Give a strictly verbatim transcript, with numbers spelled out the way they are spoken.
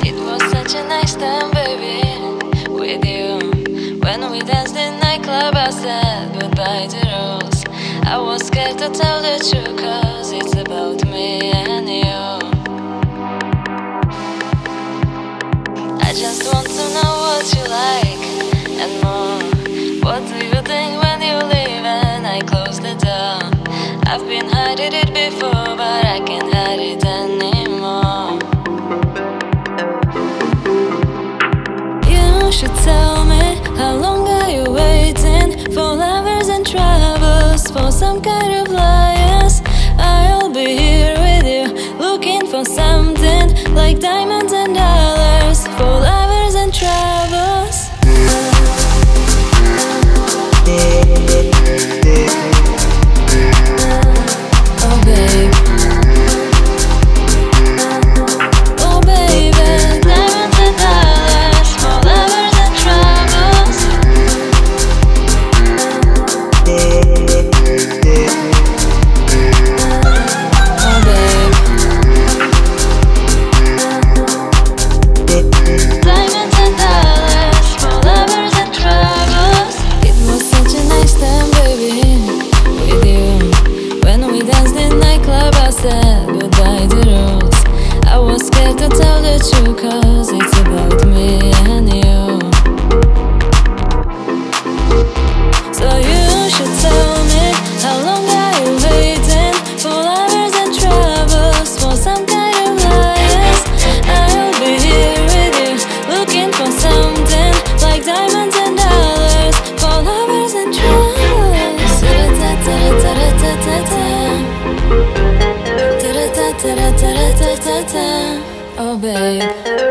It was such a nice time, baby, with you. When we danced in nightclub, I said goodbye to rules. I was scared to tell the truth, cause it's about me and you. I just want to know what you like and more. What do you think when you leave and I close the door? I've been hiding it before, but I can't hide it anymore. You should tell me, how long are you waiting for lovers and troubles, for some kind of liars? I'll be here with you, looking for something like diamonds and dollars, for lovers and troubles. Oh babe, oh baby, diamonds and dollars, for lovers and troubles. Oh babe, diamonds and dollars, for lovers and troubles. It was such a nice time, baby, with you. When we danced in nightclub, I said goodbye to rules. I was scared to tell the truth, cause it's about me and you. So you should tell me, how long are you waiting for lovers and troubles, for some kind of liars? I'll be here with you, looking for something like diamonds and dollars, for lovers and troubles. Ta-da-ta-ta-ta-ta-ta-ta. Ta-da-ta-ta-ta-ta-ta-ta. Oh babe.